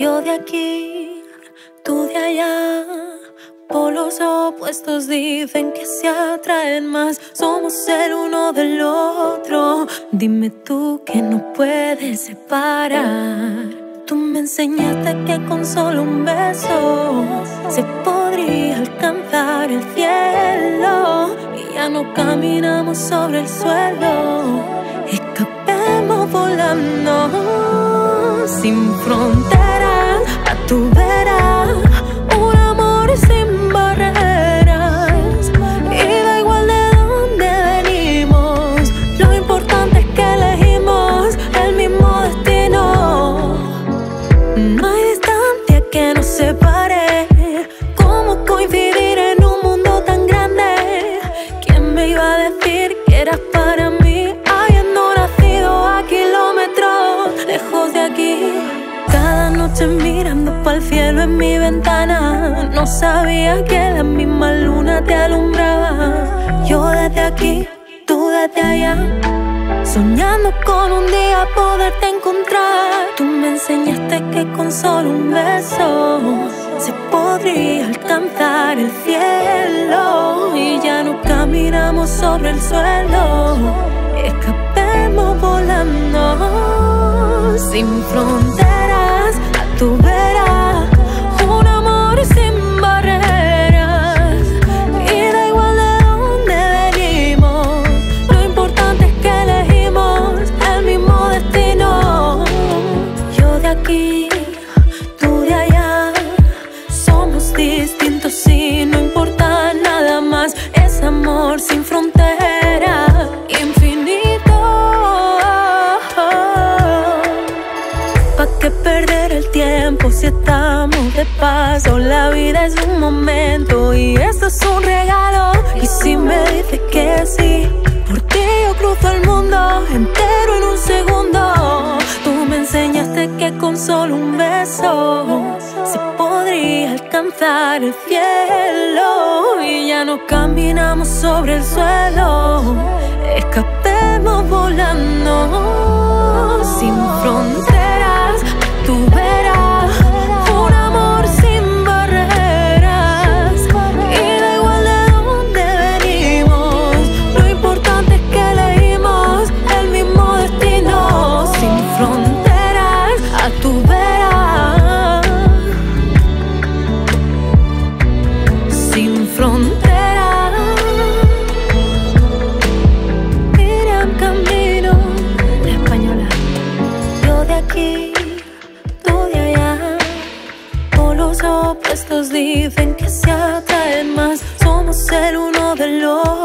Yo de aquí, tú de allá, polos opuestos dicen que se atraen más. Somos el uno del otro. Dime tú que no puedes separar. Tú me enseñaste que con solo un beso se podría alcanzar el cielo. Y ya no caminamos sobre el suelo, escapemos volando sin fronteras, a tu vera. Un amor sin barreras, y da igual de dónde venimos. Lo importante es que elegimos el mismo destino. No hay distancia que nos separe. ¿Cómo coincidir en un mundo tan grande? ¿Quién me iba a decir que eras para mí, habiendo nacido a kilómetros lejos de aquí? Cada noche mirando pa'l cielo en mi ventana, no sabía que la misma luna te alumbraba. Yo desde aquí, tú desde allá, soñando con un día poderte encontrar. Tú me enseñaste que con solo un beso se podría alcanzar el cielo. Y ya no caminamos sobre el suelo, escapemos volando sin fronteras, a tu vera. Un amor sin barreras, y da igual de dónde venimos. Lo importante es que elegimos el mismo destino. Yo de aquí, tú de allá, somos distintos y no importa nada más. Es amor sin frontera, infinito. ¿Pa' qué perder el tiempo si estamos de paso? La vida es un momento y esto es un regalo. Y si me dices que sí, por ti yo cruzo el mundo entero en un segundo. Tú me enseñaste que con solo un beso se podría alcanzar el cielo. Y ya no caminamos sobre el suelo, escapemos volando sin fronteras, tu vera. Un amor sin barreras, y da igual de dónde venimos. Lo importante es que elegimos el mismo destino. Sin fronteras, a tu vera. Sin fronteras, Miriam Camino, la española. Yo de aquí, tú de allá, polos opuestos dicen que se atraen más. Somos el uno del otro.